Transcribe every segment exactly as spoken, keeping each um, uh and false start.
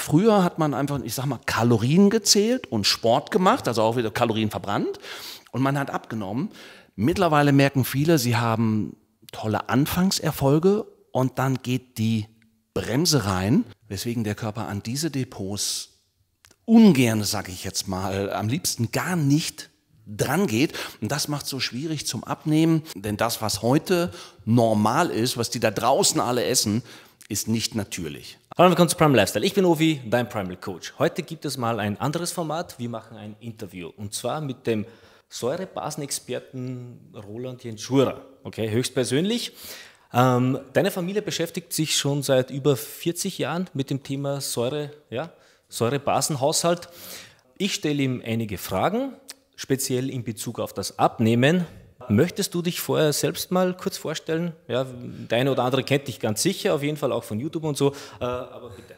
Früher hat man einfach, ich sag mal, Kalorien gezählt und Sport gemacht, also auch wieder Kalorien verbrannt und man hat abgenommen. Mittlerweile merken viele, sie haben tolle Anfangserfolge und dann geht die Bremse rein, weswegen der Körper an diese Depots ungern, sage ich jetzt mal, am liebsten gar nicht dran geht. Und das macht es so schwierig zum Abnehmen, denn das, was heute normal ist, was die da draußen alle essen, ist nicht natürlich. Hallo und willkommen zu Primal Lifestyle. Ich bin Ovi, dein Primal Coach. Heute gibt es mal ein anderes Format. Wir machen ein Interview und zwar mit dem Säurebasenexperten Roland Jenschura. Okay, höchstpersönlich. Ähm, deine Familie beschäftigt sich schon seit über vierzig Jahren mit dem Thema Säure, ja, Säurebasenhaushalt. Ich stelle ihm einige Fragen, speziell in Bezug auf das Abnehmen. Möchtest du dich vorher selbst mal kurz vorstellen? Ja, der eine oder andere kennt dich ganz sicher, auf jeden Fall auch von YouTube und so, äh, aber bitte.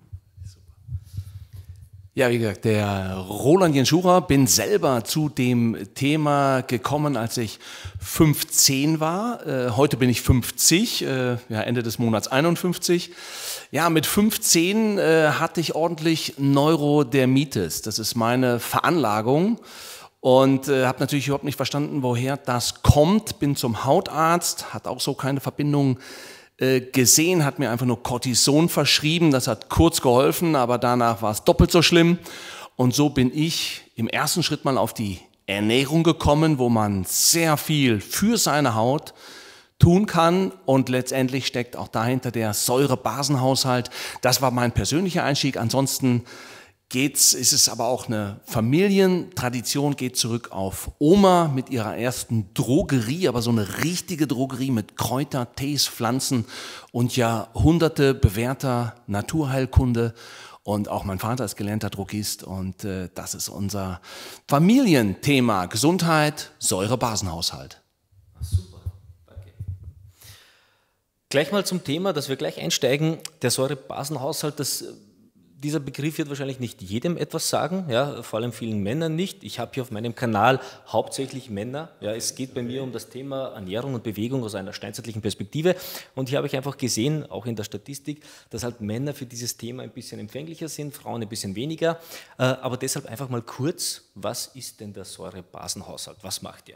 Ja, wie gesagt, der Roland Jenschura, bin selber zu dem Thema gekommen, als ich fünfzehn war. Äh, heute bin ich fünfzig, äh, ja, Ende des Monats einundfünfzig. Ja, mit fünfzehn äh, hatte ich ordentlich Neurodermitis. Das ist meine Veranlagung. Und äh, habe natürlich überhaupt nicht verstanden, woher das kommt. Bin zum Hautarzt, hat auch so keine Verbindung äh, gesehen, hat mir einfach nur Cortison verschrieben. Das hat kurz geholfen, aber danach war es doppelt so schlimm. Und so bin ich im ersten Schritt mal auf die Ernährung gekommen, wo man sehr viel für seine Haut tun kann. Und letztendlich steckt auch dahinter der Säurebasenhaushalt. Das war mein persönlicher Einstieg. Ansonsten geht's, ist es aber auch eine Familientradition, geht zurück auf Oma mit ihrer ersten Drogerie, aber so eine richtige Drogerie mit Kräuter, Tees, Pflanzen und Jahrhunderte bewährter Naturheilkunde. Und auch mein Vater ist gelernter Drogist und äh, das ist unser Familienthema, Gesundheit, Säurebasenhaushalt. Super, danke. Gleich mal zum Thema, dass wir gleich einsteigen, der Säurebasenhaushalt, das Dieser Begriff wird wahrscheinlich nicht jedem etwas sagen, ja, vor allem vielen Männern nicht. Ich habe hier auf meinem Kanal hauptsächlich Männer. Ja, es geht bei mir um das Thema Ernährung und Bewegung aus einer steinzeitlichen Perspektive. Und hier habe ich einfach gesehen, auch in der Statistik, dass halt Männer für dieses Thema ein bisschen empfänglicher sind, Frauen ein bisschen weniger. Aber deshalb einfach mal kurz, was ist denn der Säurebasenhaushalt? Was macht er?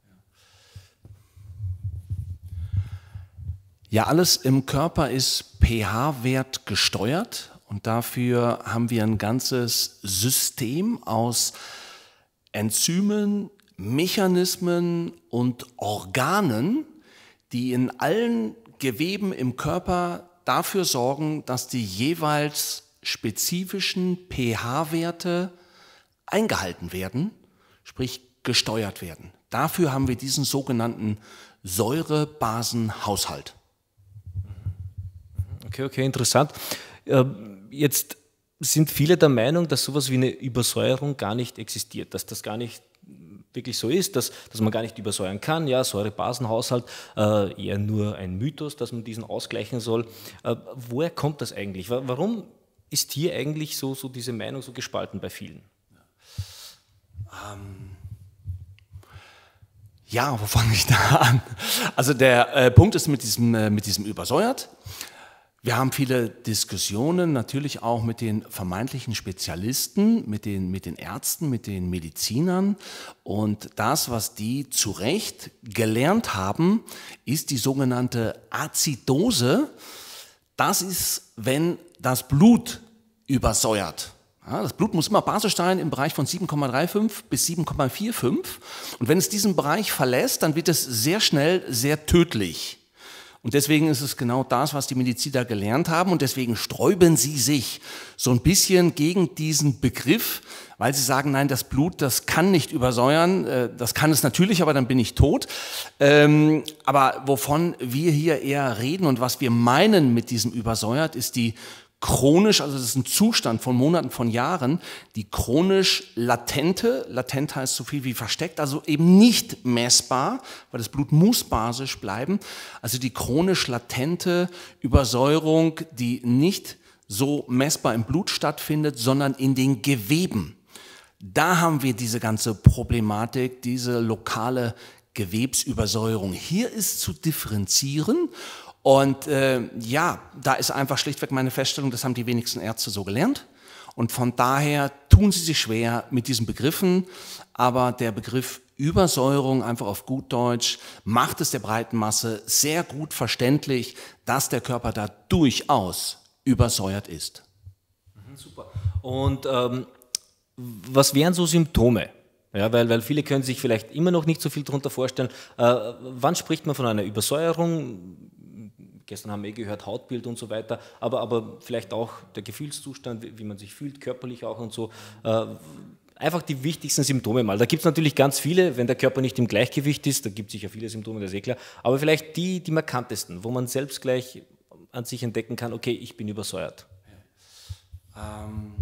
Ja, alles im Körper ist pH-Wert gesteuert. Und dafür haben wir ein ganzes System aus Enzymen, Mechanismen und Organen, die in allen Geweben im Körper dafür sorgen, dass die jeweils spezifischen pH-Werte eingehalten werden, sprich gesteuert werden. Dafür haben wir diesen sogenannten Säurebasenhaushalt. Okay, okay, interessant. Jetzt sind viele der Meinung, dass sowas wie eine Übersäuerung gar nicht existiert, dass das gar nicht wirklich so ist, dass, dass man gar nicht übersäuern kann. Ja, Säurebasenhaushalt, äh, eher nur ein Mythos, dass man diesen ausgleichen soll. Äh, woher kommt das eigentlich? Warum ist hier eigentlich so, so diese Meinung so gespalten bei vielen? Ähm ja, wo fange ich da an? Also der äh, Punkt ist mit diesem, äh, mit diesem übersäuert. Wir haben viele Diskussionen, natürlich auch mit den vermeintlichen Spezialisten, mit den, mit den Ärzten, mit den Medizinern. Und das, was die zu Recht gelernt haben, ist die sogenannte Azidose. Das ist, wenn das Blut übersäuert. Ja, das Blut muss immer basisch sein im Bereich von sieben Komma fünfunddreißig bis sieben Komma fünfundvierzig. Und wenn es diesen Bereich verlässt, dann wird es sehr schnell sehr tödlich. Und deswegen ist es genau das, was die Mediziner gelernt haben und deswegen sträuben sie sich so ein bisschen gegen diesen Begriff, weil sie sagen, nein, das Blut, das kann nicht übersäuern, das kann es natürlich, aber dann bin ich tot. Aber wovon wir hier eher reden und was wir meinen mit diesem übersäuert, ist die chronisch, also das ist ein Zustand von Monaten, von Jahren, die chronisch latente, latent heißt so viel wie versteckt, also eben nicht messbar, weil das Blut muss basisch bleiben, also die chronisch latente Übersäuerung, die nicht so messbar im Blut stattfindet, sondern in den Geweben. Da haben wir diese ganze Problematik, diese lokale Gewebsübersäuerung. Hier ist zu differenzieren Und äh, ja, da ist einfach schlichtweg meine Feststellung, das haben die wenigsten Ärzte so gelernt. Und von daher tun sie sich schwer mit diesen Begriffen, aber der Begriff Übersäuerung, einfach auf gut Deutsch, macht es der breiten Masse sehr gut verständlich, dass der Körper da durchaus übersäuert ist. Mhm, super. Und ähm, was wären so Symptome? Ja, weil, weil viele können sich vielleicht immer noch nicht so viel darunter vorstellen. Äh, wann spricht man von einer Übersäuerung? Gestern haben wir eh gehört, Hautbild und so weiter, aber, aber vielleicht auch der Gefühlszustand, wie, wie man sich fühlt, körperlich auch und so. Äh, einfach die wichtigsten Symptome mal. Da gibt es natürlich ganz viele, wenn der Körper nicht im Gleichgewicht ist, da gibt es sicher viele Symptome, das ist eh klar, aber vielleicht die, die markantesten, wo man selbst gleich an sich entdecken kann, okay, ich bin übersäuert. Ähm,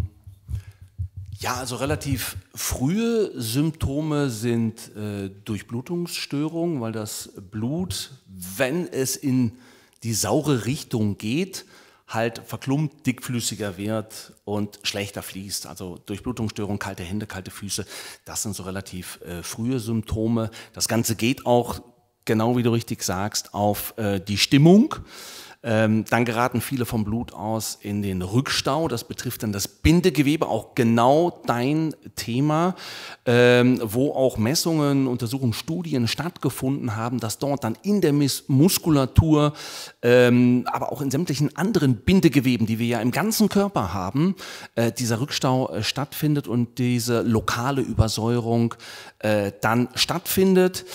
ja, also relativ frühe Symptome sind äh, Durchblutungsstörungen, weil das Blut, wenn es in die saure Richtung geht, halt verklumpt, dickflüssiger wird und schlechter fließt. Also Durchblutungsstörung, kalte Hände, kalte Füße, das sind so relativ äh, frühe Symptome. Das Ganze geht auch, genau wie du richtig sagst, auf äh, die Stimmung. Ähm, dann geraten viele vom Blut aus in den Rückstau. Das betrifft dann das Bindegewebe, auch genau dein Thema, ähm, wo auch Messungen, Untersuchungen, Studien stattgefunden haben, dass dort dann in der Mus- Muskulatur, ähm, aber auch in sämtlichen anderen Bindegeweben, die wir ja im ganzen Körper haben, äh, dieser Rückstau äh, stattfindet und diese lokale Übersäuerung äh, dann stattfindet.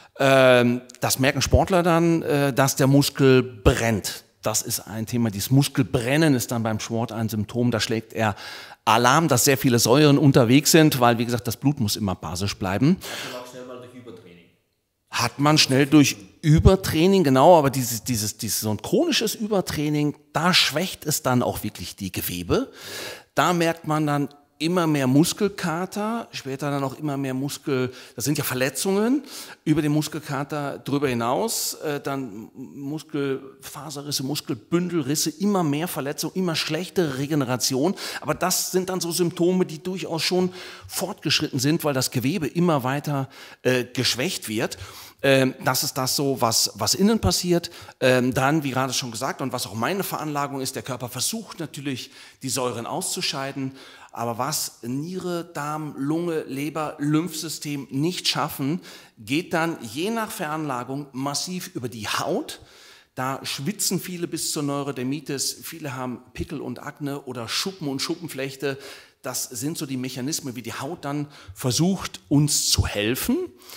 Das merken Sportler dann, dass der Muskel brennt. Das ist ein Thema. Dieses Muskelbrennen ist dann beim Sport ein Symptom. Da schlägt er Alarm, dass sehr viele Säuren unterwegs sind, weil, wie gesagt, das Blut muss immer basisch bleiben. Hat man auch schnell mal durch Übertraining. Hat man schnell durch Übertraining, genau, aber dieses, dieses, dieses so ein chronisches Übertraining, da schwächt es dann auch wirklich die Gewebe. Da merkt man dann immer mehr Muskelkater, später dann auch immer mehr Muskel, das sind ja Verletzungen, über den Muskelkater drüber hinaus, äh, dann Muskelfaserrisse, Muskelbündelrisse, immer mehr Verletzungen, immer schlechtere Regeneration, aber das sind dann so Symptome, die durchaus schon fortgeschritten sind, weil das Gewebe immer weiter äh, geschwächt wird. Ähm, das ist das so, was, was innen passiert. Ähm, dann, wie gerade schon gesagt, und was auch meine Veranlagung ist, der Körper versucht natürlich, die Säuren auszuscheiden, aber was Niere, Darm, Lunge, Leber, Lymphsystem nicht schaffen, geht dann je nach Veranlagung massiv über die Haut. Da schwitzen viele bis zur Neurodermitis, viele haben Pickel und Akne oder Schuppen und Schuppenflechte. Das sind so die Mechanismen, wie die Haut dann versucht, uns zu helfen.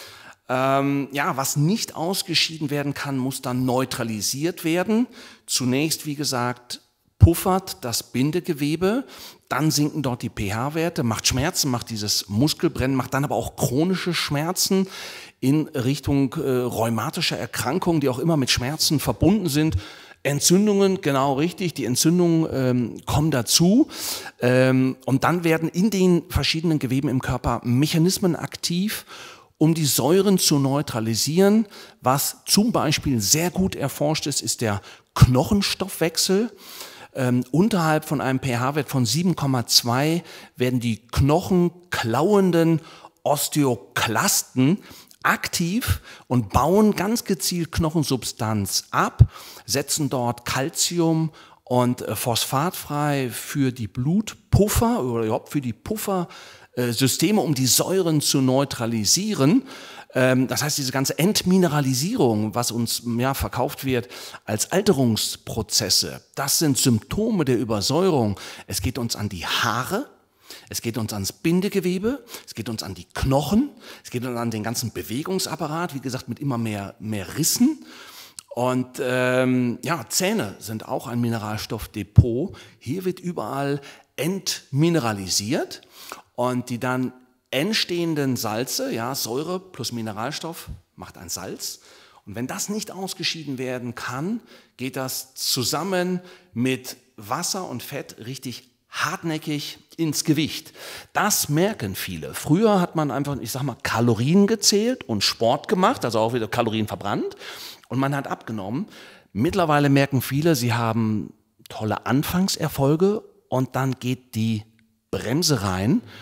Ähm, ja, was nicht ausgeschieden werden kann, muss dann neutralisiert werden. Zunächst, wie gesagt, puffert das Bindegewebe, dann sinken dort die pH-Werte, macht Schmerzen, macht dieses Muskelbrennen, macht dann aber auch chronische Schmerzen in Richtung äh, rheumatischer Erkrankungen, die auch immer mit Schmerzen verbunden sind. Entzündungen, genau richtig, die Entzündungen ähm, kommen dazu ähm, und dann werden in den verschiedenen Geweben im Körper Mechanismen aktiv, um die Säuren zu neutralisieren. Was zum Beispiel sehr gut erforscht ist, ist der Knochenstoffwechsel. Ähm, unterhalb von einem pH-Wert von sieben Komma zwei werden die knochenklauenden Osteoklasten aktiv und bauen ganz gezielt Knochensubstanz ab, setzen dort Calcium und äh, Phosphat frei für die Blutpuffer oder überhaupt für die Puffersysteme, um die Säuren zu neutralisieren. Das heißt, diese ganze Entmineralisierung, was uns ja verkauft wird als Alterungsprozesse, das sind Symptome der Übersäuerung. Es geht uns an die Haare, es geht uns ans Bindegewebe, es geht uns an die Knochen, es geht uns an den ganzen Bewegungsapparat, wie gesagt, mit immer mehr, mehr Rissen. Und ähm, ja, Zähne sind auch ein Mineralstoffdepot. Hier wird überall entmineralisiert und die dann entstehenden Salze, ja, Säure plus Mineralstoff macht ein Salz. Und wenn das nicht ausgeschieden werden kann, geht das zusammen mit Wasser und Fett richtig hartnäckig ins Gewicht. Das merken viele. Früher hat man einfach, ich sag mal, Kalorien gezählt und Sport gemacht, also auch wieder Kalorien verbrannt und man hat abgenommen. Mittlerweile merken viele, sie haben tolle Anfangserfolge und dann geht die Bremse rein.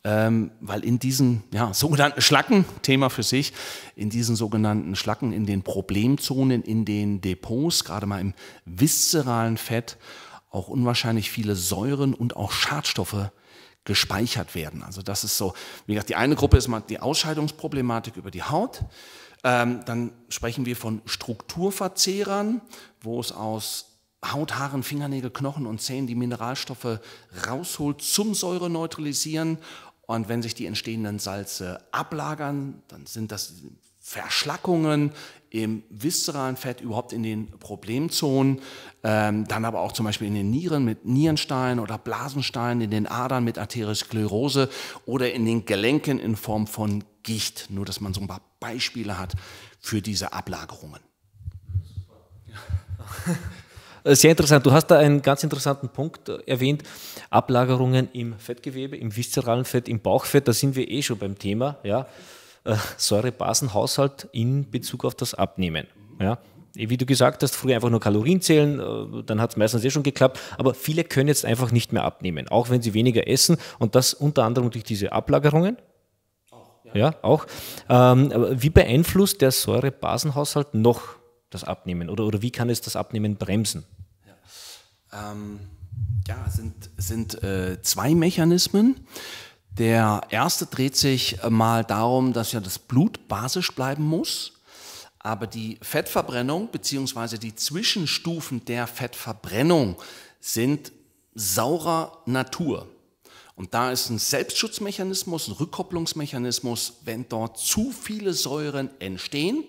ähm, weil in diesen ja, sogenannten Schlacken, Thema für sich, in diesen sogenannten Schlacken, in den Problemzonen, in den Depots, gerade mal im viszeralen Fett, auch unwahrscheinlich viele Säuren und auch Schadstoffe gespeichert werden. Also das ist so, wie gesagt, die eine Gruppe ist mal die Ausscheidungsproblematik über die Haut. Ähm, dann sprechen wir von Strukturverzehrern, wo es aus Haut, Haaren, Fingernägel, Knochen und Zähnen die Mineralstoffe rausholt zum Säure neutralisieren. Und wenn sich die entstehenden Salze ablagern, dann sind das Verschlackungen im viszeralen Fett, überhaupt in den Problemzonen, ähm, dann aber auch zum Beispiel in den Nieren mit Nierenstein oder Blasenstein, in den Adern mit Arteriosklerose oder in den Gelenken in Form von Gicht. Nur, dass man so ein paar Beispiele hat für diese Ablagerungen. Sehr interessant. Du hast da einen ganz interessanten Punkt erwähnt. Ablagerungen im Fettgewebe, im viszeralen Fett, im Bauchfett. Da sind wir eh schon beim Thema. Ja. Säure-Basen-Haushalt in Bezug auf das Abnehmen. Ja. Wie du gesagt hast, früher einfach nur Kalorien zählen, dann hat es meistens eh schon geklappt, aber viele können jetzt einfach nicht mehr abnehmen, auch wenn sie weniger essen und das unter anderem durch diese Ablagerungen. Auch, ja. ja, auch. Ähm, wie beeinflusst der Säure-Basen-Haushalt noch das Abnehmen oder, oder wie kann es das Abnehmen bremsen? Ja, ähm, ja es sind, sind äh, zwei Mechanismen. Der erste dreht sich mal darum, dass ja das Blut basisch bleiben muss, aber die Fettverbrennung bzw. die Zwischenstufen der Fettverbrennung sind saurer Natur. Und da ist ein Selbstschutzmechanismus, ein Rückkopplungsmechanismus, wenn dort zu viele Säuren entstehen,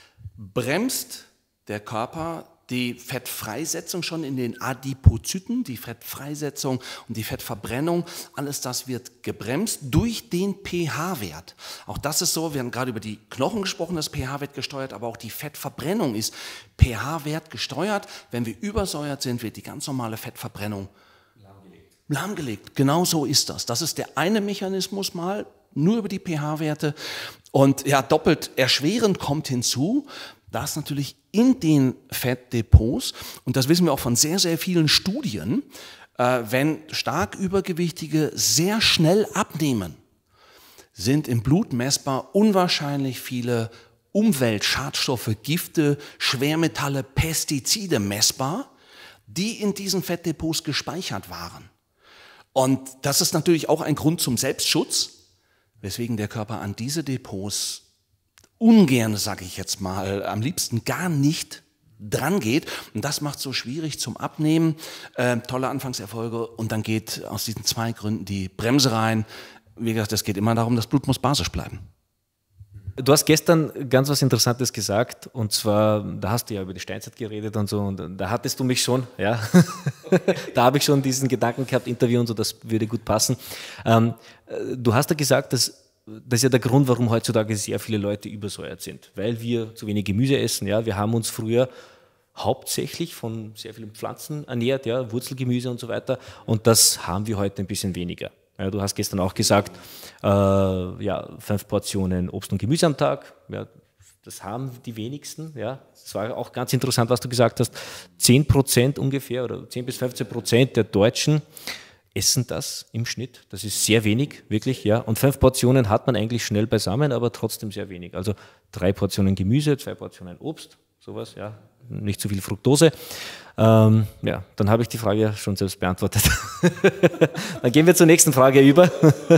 bremst der Körper die Fettfreisetzung schon in den Adipozyten, die Fettfreisetzung und die Fettverbrennung, alles das wird gebremst durch den pH-Wert. Auch das ist so, wir haben gerade über die Knochen gesprochen, das pH-Wert gesteuert, aber auch die Fettverbrennung ist pH-Wert gesteuert. Wenn wir übersäuert sind, wird die ganz normale Fettverbrennung lahmgelegt. lahmgelegt. Genau so ist das. Das ist der eine Mechanismus mal, nur über die pH-Werte. Und ja, doppelt erschwerend kommt hinzu, dass natürlich in den Fettdepots, und das wissen wir auch von sehr, sehr vielen Studien, äh, wenn stark Übergewichtige sehr schnell abnehmen, sind im Blut messbar unwahrscheinlich viele Umweltschadstoffe, Gifte, Schwermetalle, Pestizide messbar, die in diesen Fettdepots gespeichert waren. Und das ist natürlich auch ein Grund zum Selbstschutz, weswegen der Körper an diese Depots ungern, sage ich jetzt mal, am liebsten gar nicht dran geht. Und das macht es so schwierig zum Abnehmen. Äh, tolle Anfangserfolge und dann geht aus diesen zwei Gründen die Bremse rein. Wie gesagt, es geht immer darum, das Blut muss basisch bleiben. Du hast gestern ganz was Interessantes gesagt und zwar, da hast du ja über die Steinzeit geredet und so und da hattest du mich schon, ja, da habe ich schon diesen Gedanken gehabt, Interview und so, das würde gut passen. Ähm, du hast ja gesagt, dass das ist ja der Grund, warum heutzutage sehr viele Leute übersäuert sind, weil wir zu wenig Gemüse essen. Ja. Wir haben uns früher hauptsächlich von sehr vielen Pflanzen ernährt, ja, Wurzelgemüse und so weiter und das haben wir heute ein bisschen weniger. Ja, du hast gestern auch gesagt, äh, ja, fünf Portionen Obst und Gemüse am Tag, ja, das haben die wenigsten. Ja. Das war auch ganz interessant, was du gesagt hast. zehn Prozent ungefähr oder zehn bis fünfzehn Prozent der Deutschen essen das im Schnitt. Das ist sehr wenig, wirklich. Ja. Und fünf Portionen hat man eigentlich schnell beisammen, aber trotzdem sehr wenig. Also drei Portionen Gemüse, zwei Portionen Obst, sowas, ja, nicht zu viel Fructose. Ähm, ja, dann habe ich die Frage schon selbst beantwortet. Dann gehen wir zur nächsten Frage über.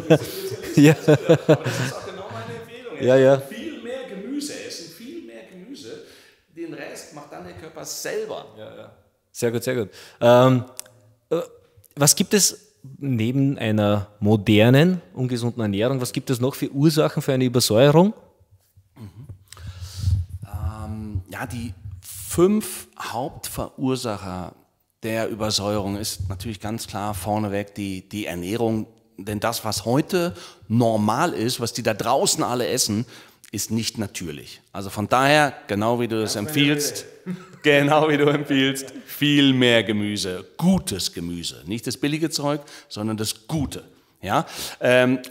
Ja. Das ist auch genau meine Empfehlung. Ja, ja. Viel mehr Gemüse essen, viel mehr Gemüse. Den Rest macht dann der Körper selber. Ja, ja. Sehr gut, sehr gut. Ähm, was gibt es neben einer modernen, ungesunden Ernährung, was gibt es noch für Ursachen für eine Übersäuerung? Mhm. Ähm, ja, die fünf Hauptverursacher der Übersäuerung ist natürlich ganz klar vorneweg die, die Ernährung. Denn das, was heute normal ist, was die da draußen alle essen, ist nicht natürlich. Also von daher, genau wie du es empfiehlst, genau wie du empfiehlst, viel mehr Gemüse, gutes Gemüse. Nicht das billige Zeug, sondern das Gute. Ja? Ähm, also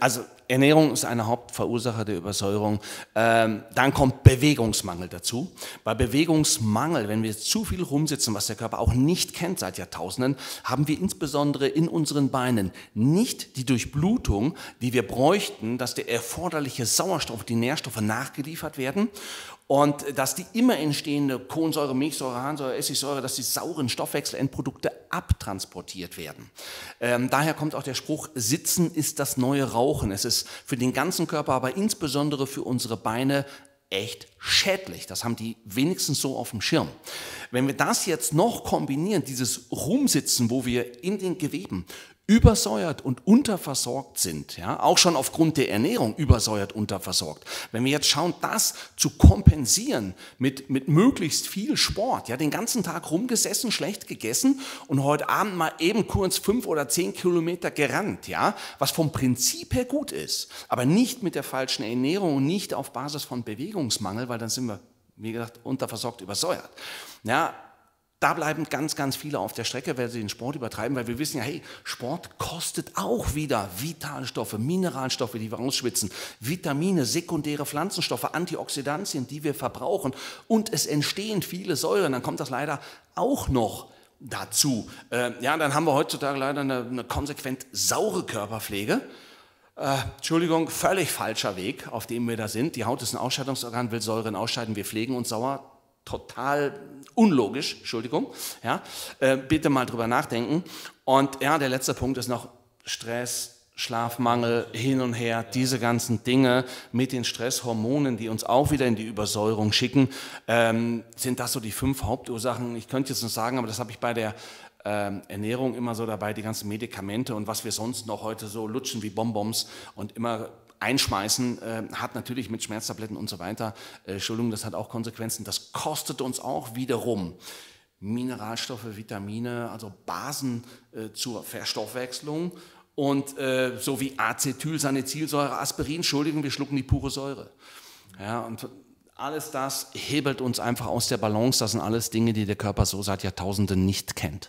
Ernährung ist eine Hauptverursacher der Übersäuerung. Ähm, dann kommt Bewegungsmangel dazu. Bei Bewegungsmangel, wenn wir zu viel rumsitzen, was der Körper auch nicht kennt seit Jahrtausenden, haben wir insbesondere in unseren Beinen nicht die Durchblutung, die wir bräuchten, dass der erforderliche Sauerstoff, die Nährstoffe nachgeliefert werden. Und dass die immer entstehende Kohlensäure, Milchsäure, Harnsäure, Essigsäure, dass die sauren Stoffwechselendprodukte abtransportiert werden. Ähm, daher kommt auch der Spruch, Sitzen ist das neue Rauchen. Es ist für den ganzen Körper, aber insbesondere für unsere Beine echt schädlich. Das haben die wenigstens so auf dem Schirm. Wenn wir das jetzt noch kombinieren, dieses Rumsitzen, wo wir in den Geweben übersäuert und unterversorgt sind, ja, auch schon aufgrund der Ernährung übersäuert unterversorgt. Wenn wir jetzt schauen, das zu kompensieren mit, mit möglichst viel Sport, ja, den ganzen Tag rumgesessen, schlecht gegessen und heute Abend mal eben kurz fünf oder zehn Kilometer gerannt, ja, was vom Prinzip her gut ist, aber nicht mit der falschen Ernährung und nicht auf Basis von Bewegungsmangel, weil dann sind wir, wie gesagt, unterversorgt, übersäuert. Ja, da bleiben ganz, ganz viele auf der Strecke, weil sie den Sport übertreiben, weil wir wissen ja, hey, Sport kostet auch wieder Vitalstoffe, Mineralstoffe, die wir ausschwitzen, Vitamine, sekundäre Pflanzenstoffe, Antioxidantien, die wir verbrauchen und es entstehen viele Säuren, dann kommt das leider auch noch dazu. Äh, ja, dann haben wir heutzutage leider eine, eine konsequent saure Körperpflege. Äh, Entschuldigung, völlig falscher Weg, auf dem wir da sind. Die Haut ist ein Ausscheidungsorgan, will Säuren ausscheiden, wir pflegen uns sauer. Total unlogisch, Entschuldigung, ja, äh, bitte mal drüber nachdenken. Und ja, der letzte Punkt ist noch Stress, Schlafmangel, hin und her, diese ganzen Dinge mit den Stresshormonen, die uns auch wieder in die Übersäuerung schicken, ähm, sind das so die fünf Hauptursachen. Ich könnte jetzt noch sagen, aber das habe ich bei der ähm, Ernährung immer so dabei, die ganzen Medikamente und was wir sonst noch heute so lutschen wie Bonbons und immer einschmeißen, äh, hat natürlich mit Schmerztabletten und so weiter, äh, Entschuldigung, das hat auch Konsequenzen, das kostet uns auch wiederum Mineralstoffe, Vitamine, also Basen äh, zur Verstoffwechslung und äh, so wie Acetylsalicylsäure, Aspirin, Entschuldigung, wir schlucken die pure Säure. Ja, und alles das hebelt uns einfach aus der Balance, das sind alles Dinge, die der Körper so seit Jahrtausenden nicht kennt.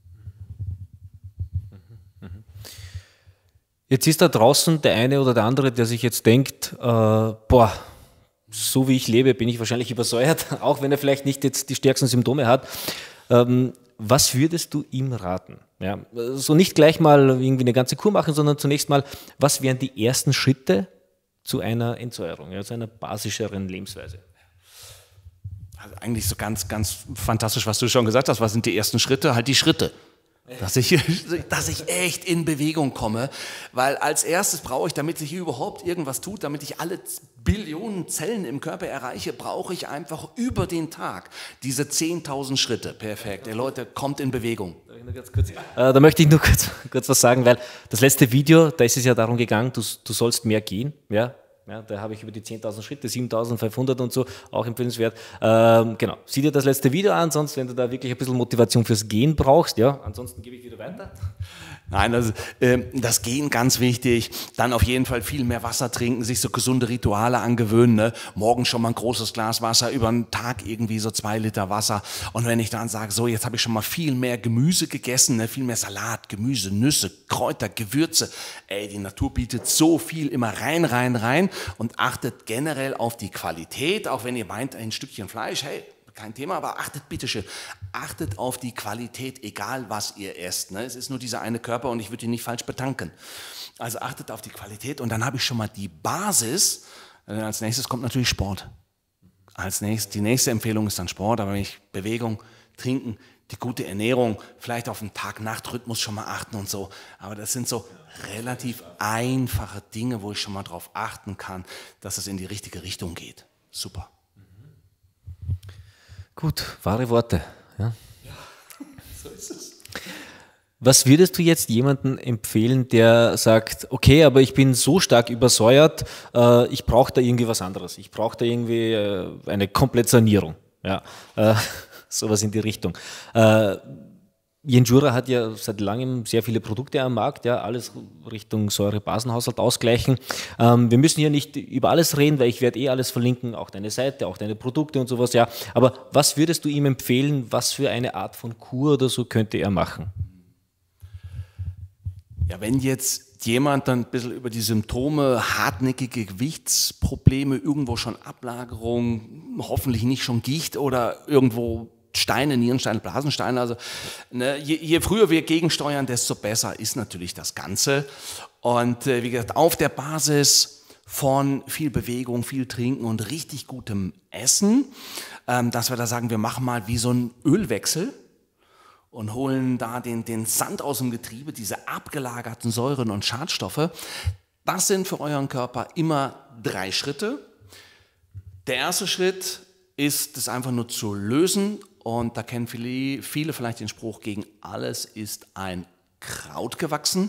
Jetzt ist da draußen der eine oder der andere, der sich jetzt denkt, äh, boah, so wie ich lebe, bin ich wahrscheinlich übersäuert, auch wenn er vielleicht nicht jetzt die stärksten Symptome hat. Ähm, was würdest du ihm raten? Ja, so nicht gleich mal irgendwie eine ganze Kur machen, sondern zunächst mal, was wären die ersten Schritte zu einer Entsäuerung, ja, zu einer basischeren Lebensweise? Also eigentlich so ganz, ganz fantastisch, was du schon gesagt hast. Was sind die ersten Schritte? Halt die Schritte. Dass ich, dass ich echt in Bewegung komme, weil als erstes brauche ich, damit sich überhaupt irgendwas tut, damit ich alle Billionen Zellen im Körper erreiche, brauche ich einfach über den Tag diese zehntausend Schritte. Perfekt, der Leute kommt in Bewegung. Äh, da möchte ich nur kurz, kurz was sagen, weil das letzte Video, da ist es ja darum gegangen, du, du sollst mehr gehen, ja. Ja, da habe ich über die zehntausend Schritte, siebentausendfünfhundert und so, auch empfehlenswert. Ähm, genau, sieh dir das letzte Video an, sonst, wenn du da wirklich ein bisschen Motivation fürs Gehen brauchst, ja, ansonsten gebe ich wieder weiter. Nein, also, äh, das Gehen ganz wichtig, dann auf jeden Fall viel mehr Wasser trinken, sich so gesunde Rituale angewöhnen, ne? Morgen schon mal ein großes Glas Wasser, über den Tag irgendwie so zwei Liter Wasser und wenn ich dann sage, so jetzt habe ich schon mal viel mehr Gemüse gegessen, ne? Viel mehr Salat, Gemüse, Nüsse, Kräuter, Gewürze, ey, die Natur bietet so viel immer rein, rein, rein und achtet generell auf die Qualität, auch wenn ihr meint, ein Stückchen Fleisch, hey, kein Thema, aber achtet bitte schön, achtet auf die Qualität, egal was ihr esst. Ne? Es ist nur dieser eine Körper und ich würde ihn nicht falsch betanken. Also achtet auf die Qualität und dann habe ich schon mal die Basis. Als nächstes kommt natürlich Sport. Als nächstes, die nächste Empfehlung ist dann Sport, aber wenn ich Bewegung, Trinken, die gute Ernährung, vielleicht auf den Tag-Nacht-Rhythmus schon mal achten und so. Aber das sind so relativ einfache Dinge, wo ich schon mal drauf achten kann, dass es in die richtige Richtung geht. Super. Gut, wahre Worte. Ja. Ja, so ist es. Was würdest du jetzt jemandem empfehlen, der sagt, okay, aber ich bin so stark übersäuert, äh, ich brauche da irgendwie was anderes. Ich brauche da irgendwie äh, eine Komplettsanierung. Ja, äh, sowas in die Richtung. Äh, Jenjura hat ja seit langem sehr viele Produkte am Markt, ja, alles Richtung Säure-Basenhaushalt ausgleichen. Ähm, wir müssen hier nicht über alles reden, weil ich werde eh alles verlinken, auch deine Seite, auch deine Produkte und sowas, ja. Aber was würdest du ihm empfehlen, was für eine Art von Kur oder so könnte er machen? Ja, wenn jetzt jemand dann ein bisschen über die Symptome, hartnäckige Gewichtsprobleme, irgendwo schon Ablagerung, hoffentlich nicht schon Gicht oder irgendwo Steine, Nierensteine, Blasensteine, also ne, je, je früher wir gegensteuern, desto besser ist natürlich das Ganze. Und äh, wie gesagt, auf der Basis von viel Bewegung, viel Trinken und richtig gutem Essen, ähm, dass wir da sagen, wir machen mal wie so einen Ölwechsel und holen da den, den Sand aus dem Getriebe, diese abgelagerten Säuren und Schadstoffe. Das sind für euren Körper immer drei Schritte. Der erste Schritt ist, das einfach nur zu lösen. Und da kennen viele, viele vielleicht den Spruch, gegen alles ist ein Kraut gewachsen.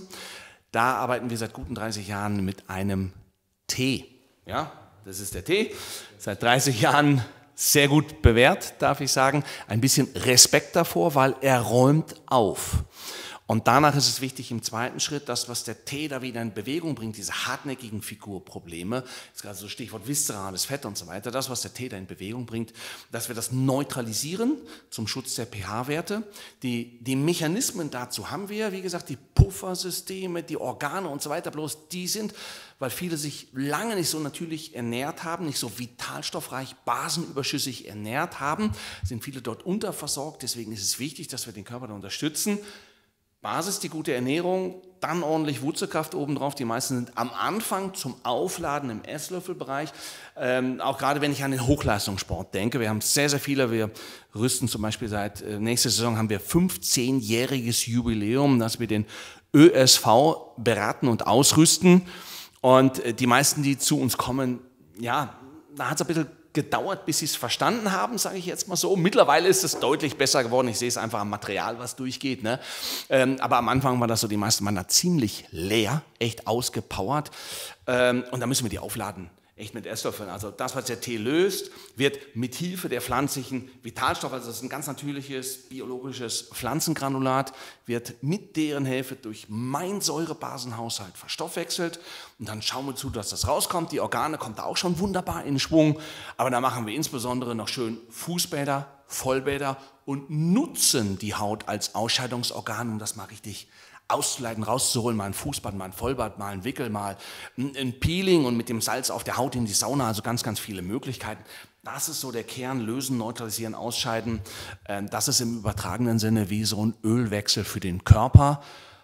Da arbeiten wir seit guten dreißig Jahren mit einem Tee. Ja, das ist der Tee. Seit dreißig Jahren sehr gut bewährt, darf ich sagen. Ein bisschen Respekt davor, weil er räumt auf. Und danach ist es wichtig im zweiten Schritt, das, was der Tee da wieder in Bewegung bringt, diese hartnäckigen Figurprobleme, das ist gerade so Stichwort viszerales Fett und so weiter, das, was der Tee da in Bewegung bringt, dass wir das neutralisieren zum Schutz der pH-Werte. Die, die Mechanismen dazu haben wir, wie gesagt, die Puffersysteme, die Organe und so weiter, bloß die sind, weil viele sich lange nicht so natürlich ernährt haben, nicht so vitalstoffreich, basenüberschüssig ernährt haben, sind viele dort unterversorgt, deswegen ist es wichtig, dass wir den Körper da unterstützen. Basis, die gute Ernährung, dann ordentlich Wurzelkraft obendrauf. Die meisten sind am Anfang zum Aufladen im Esslöffelbereich. Ähm, auch gerade wenn ich an den Hochleistungssport denke. Wir haben sehr, sehr viele. Wir rüsten zum Beispiel seit äh, nächster Saison haben wir fünfzehnjähriges Jubiläum, dass wir den Ö S V beraten und ausrüsten. Und äh, die meisten, die zu uns kommen, ja, da hat es ein bisschen gedauert, bis sie es verstanden haben, sage ich jetzt mal so. Mittlerweile ist es deutlich besser geworden. Ich sehe es einfach am Material, was durchgeht. Ne? Ähm, aber am Anfang war das so, die meisten waren da ziemlich leer, echt ausgepowert. Ähm, und da müssen wir die aufladen, echt mit Esslöffeln. Also das, was der Tee löst, wird mit Hilfe der pflanzlichen Vitalstoffe, also das ist ein ganz natürliches, biologisches Pflanzengranulat, wird mit deren Hilfe durch meinen Säurebasenhaushalt verstoffwechselt. Und dann schauen wir zu, dass das rauskommt. Die Organe kommen da auch schon wunderbar in Schwung. Aber da machen wir insbesondere noch schön Fußbäder, Vollbäder und nutzen die Haut als Ausscheidungsorgan, um das mal richtig auszuleiten, rauszuholen, mal ein Fußbad, mal ein Vollbad, mal ein Wickel, mal ein Peeling und mit dem Salz auf der Haut in die Sauna, also ganz, ganz viele Möglichkeiten. Das ist so der Kern, lösen, neutralisieren, ausscheiden. Das ist im übertragenen Sinne wie so ein Ölwechsel für den Körper.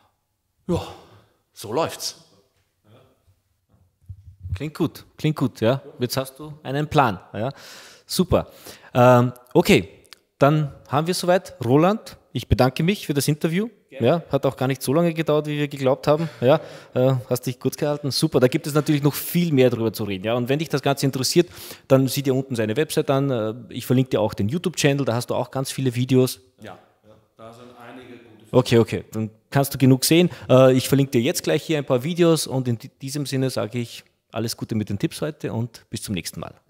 Ja, so läuft's. Klingt gut, klingt gut, ja. Jetzt hast du einen Plan, ja. Super. Ähm, okay, dann haben wir soweit. Roland, ich bedanke mich für das Interview. Ja, hat auch gar nicht so lange gedauert, wie wir geglaubt haben. Ja, äh, hast dich kurz gehalten. Super, da gibt es natürlich noch viel mehr darüber zu reden. Ja, und wenn dich das Ganze interessiert, dann sieh dir unten seine Website an. Ich verlinke dir auch den YouTube-Channel, da hast du auch ganz viele Videos. Ja, ja, da sind einige gute Videos. Okay, okay, dann kannst du genug sehen. Äh, ich verlinke dir jetzt gleich hier ein paar Videos und in diesem Sinne sage ich alles Gute mit den Tipps heute und bis zum nächsten Mal.